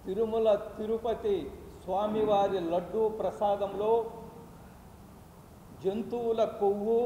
తిరుమల తిరుపతి స్వామివారి లడ్డూ ప్రసాదంలో జంతువుల కొవ్వు,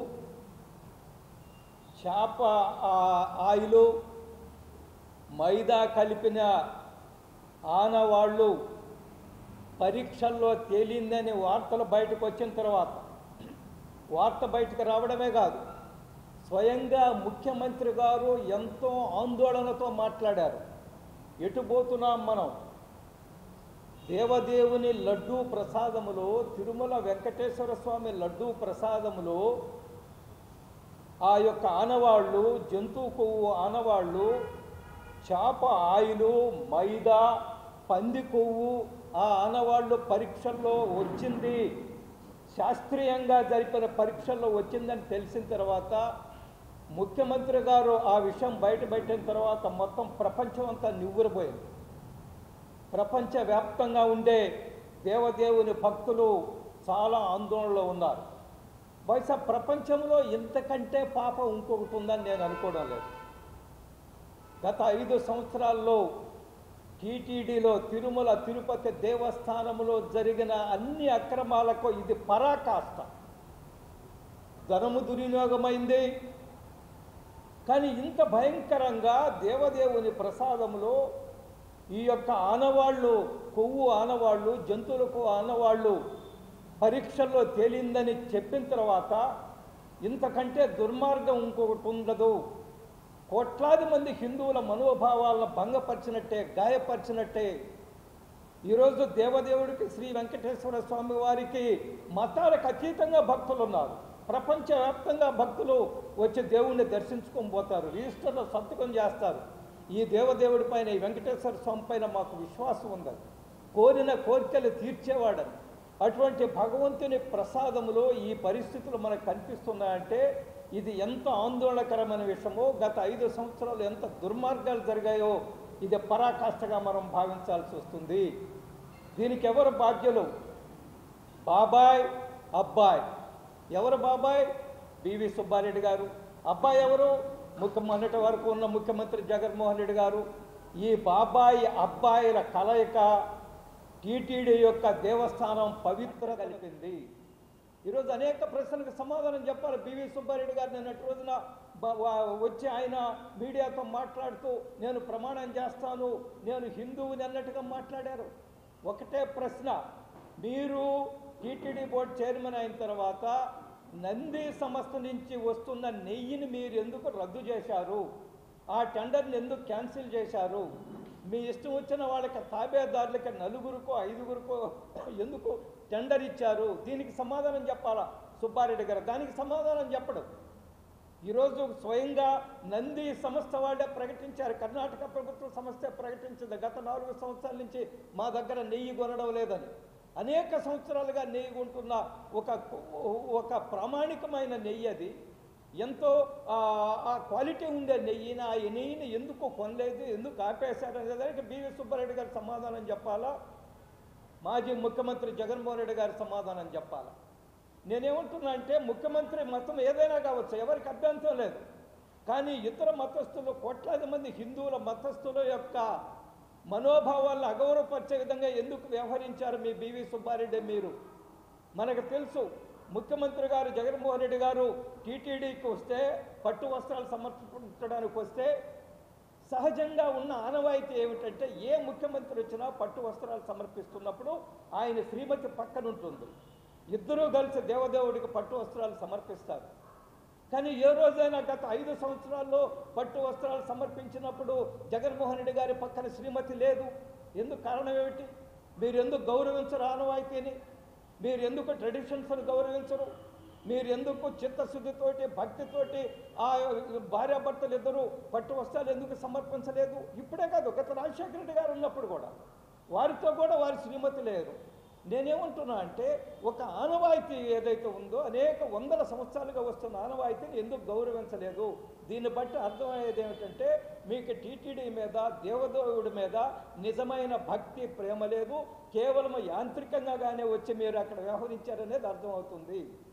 చేప ఆయిలు, మైదా కలిపిన ఆనవాళ్ళు పరీక్షల్లో తేలిందని వార్తలు బయటకు వచ్చిన తర్వాత, వార్త బయటకు రావడమే కాదు, స్వయంగా ముఖ్యమంత్రి గారు ఎంతో ఆందోళనతో మాట్లాడారు. ఎటుపోతున్నాం మనం? దేవదేవుని లడ్డూ ప్రసాదములో, తిరుమల వెంకటేశ్వర స్వామి లడ్డూ ప్రసాదములో ఆ యొక్క ఆనవాళ్ళు, జంతువు కొవ్వు ఆనవాళ్ళు, చేప ఆయిలు, మైదా, పంది కొవ్వు ఆ ఆనవాళ్ళు పరీక్షల్లో వచ్చింది, శాస్త్రీయంగా జరిపిన పరీక్షల్లో వచ్చిందని తెలిసిన తర్వాత ముఖ్యమంత్రి గారు ఆ విషయం బయటపెట్టిన తర్వాత మొత్తం ప్రపంచం అంతా నివ్వురపోయింది. ప్రపంచవ్యాప్తంగా ఉండే దేవదేవుని భక్తులు చాలా ఆందోళనలో ఉన్నారు. బహుశా ప్రపంచంలో ఇంతకంటే పాపం ఇంకొకటి ఉందని నేను అనుకోవడం లేదు. గత 5 సంవత్సరాల్లో టీటీడీలో, తిరుమల తిరుపతి దేవస్థానంలో జరిగిన అన్ని అక్రమాలకు ఇది పరాకాష్ట. ధనము దుర్వినియోగమైంది. కానీ ఇంత భయంకరంగా దేవదేవుని ప్రసాదంలో ఈ యొక్క ఆనవాళ్ళు, కొవ్వు ఆనవాళ్ళు, జంతువులకు ఆనవాళ్ళు పరీక్షల్లో తేలిందని చెప్పిన తర్వాత ఇంతకంటే దుర్మార్గం ఇంకొకటి ఉండదు. కోట్లాది మంది హిందువుల మనోభావాలను భంగపరిచినట్టే, గాయపరిచినట్టే. ఈరోజు దేవదేవుడికి, శ్రీ వెంకటేశ్వర స్వామి వారికి మతాలకు అతీతంగా భక్తులు ఉన్నారు. ప్రపంచవ్యాప్తంగా భక్తులు వచ్చి దేవుణ్ణి దర్శించుకొని పోతారు, రిజిస్టర్లో సంతకం చేస్తారు. ఈ దేవదేవుడి పైన, ఈ వెంకటేశ్వర స్వామి పైన మాకు విశ్వాసం ఉందని, కోరిన కోరికలు తీర్చేవాడని. అటువంటి భగవంతుని ప్రసాదములో ఈ పరిస్థితులు మనకు కనిపిస్తున్నాయంటే ఇది ఎంత ఆందోళనకరమైన విషయమో, గత 5 సంవత్సరాలు ఎంత దుర్మార్గాలు జరిగాయో ఇది పరాకాష్ఠగా మనం భావించాల్సి వస్తుంది. దీనికి ఎవరు బాధ్యులు? బాబాయ్, అబ్బాయి. ఎవరు బాబాయ్? బివి సుబ్బారెడ్డి గారు. అబ్బాయి ఎవరు? మొన్నటి వరకు ఉన్న ముఖ్యమంత్రి జగన్మోహన్ రెడ్డి గారు. ఈ బాబాయి అబ్బాయిల కలయిక టీటీడీ యొక్క దేవస్థానం పవిత్ర కలిపింది. ఈరోజు అనేక ప్రశ్నలకు సమాధానం చెప్పాలి. బివి సుబ్బారెడ్డి గారు నిన్నటి రోజున వచ్చి ఆయన మీడియాతో మాట్లాడుతూ నేను ప్రమాణం చేస్తాను, నేను హిందువుని అన్నట్టుగా మాట్లాడారు. ఒకటే ప్రశ్న, మీరు టీటీడీ బోర్డు చైర్మన్ అయిన తర్వాత నంది సంస్థ నుంచి వస్తున్న నెయ్యిని మీరు ఎందుకు రద్దు చేశారు? ఆ టెండర్ని ఎందుకు క్యాన్సిల్ చేశారు? మీ ఇష్టం వచ్చిన వాళ్ళకి, తాబేదారులకి 4గురికో 5గురికో ఎందుకు టెండర్ ఇచ్చారు? దీనికి సమాధానం చెప్పాలా సుబ్బారెడ్డి గారు? దానికి సమాధానం చెప్పడు. ఈరోజు స్వయంగా నంది సంస్థ వాళ్ళే ప్రకటించారు, కర్ణాటక ప్రభుత్వ సంస్థ ప్రకటించింది, గత 4 సంవత్సరాల నుంచి మా దగ్గర నెయ్యి కొనడం లేదని. అనేక సంవత్సరాలుగా నెయ్యి కొంటున్న ఒక ప్రామాణికమైన నెయ్యి అది. ఎంతో ఆ క్వాలిటీ ఉండే నెయ్యిని, ఆ నెయ్యిని ఎందుకు కొనలేదు, ఎందుకు ఆపేశారనే దానికి బివి సుబ్బారెడ్డి గారు సమాధానం చెప్పాలా, మాజీ ముఖ్యమంత్రి జగన్మోహన్ రెడ్డి గారు సమాధానం చెప్పాలా. నేనేమంటున్నా అంటే, ముఖ్యమంత్రి మతం ఏదైనా కావచ్చు, ఎవరికి అభ్యంతరం లేదు. కానీ ఇతర మతస్థులు, కోట్లాది మంది హిందువుల మతస్థుల యొక్క మనోభావాలను అగౌరవపరిచే విధంగా ఎందుకు వ్యవహరించారు మీ బివి సుబ్బారెడ్డి? మీరు మనకు తెలుసు, ముఖ్యమంత్రి గారు జగన్మోహన్ రెడ్డి గారు టీటీడీకి వస్తే, పట్టు వస్త్రాలు సమర్పించడానికి వస్తే, సహజంగా ఉన్న ఆనవాయితీ ఏమిటంటే ఏ ముఖ్యమంత్రి వచ్చినా పట్టు వస్త్రాలు సమర్పిస్తున్నప్పుడు ఆయన శ్రీమతి పక్కన ఉంటుంది, ఇద్దరూ కలిసి దేవదేవుడికి పట్టు వస్త్రాలు సమర్పిస్తారు. కానీ ఏ రోజైనా గత 5 సంవత్సరాల్లో పట్టు వస్త్రాలు సమర్పించినప్పుడు జగన్మోహన్ రెడ్డి గారి పక్కన శ్రీమతి లేదు. ఎందుకు? కారణం ఏమిటి? మీరు ఎందుకు గౌరవించరు ఆనవాయితీని? మీరు ఎందుకు ట్రెడిషన్స్ని గౌరవించరు? మీరు ఎందుకు చిత్తశుద్ధితోటి, భక్తితోటి ఆ భార్యాభర్తలు ఇద్దరు పట్టు వస్త్రాలు ఎందుకు సమర్పించలేదు? ఇప్పుడే కాదు, గత రాజశేఖర రెడ్డి గారు ఉన్నప్పుడు కూడా వారితో కూడా వారి శ్రీమతి లేరు. నేనేమంటున్నా అంటే, ఒక ఆనవాయితీ ఏదైతే ఉందో, అనేక వందల సంవత్సరాలుగా వస్తున్న ఆనవాయితీని ఎందుకు గౌరవించలేదు? దీన్ని బట్టి అర్థమయ్యేది ఏమిటంటే, మీకు టీటీడీ మీద, దేవదేవుడి మీద నిజమైన భక్తి, ప్రేమ లేదు, కేవలం యాంత్రికంగానే వచ్చి మీరు అక్కడ వ్యవహరించారనేది అర్థమవుతుంది.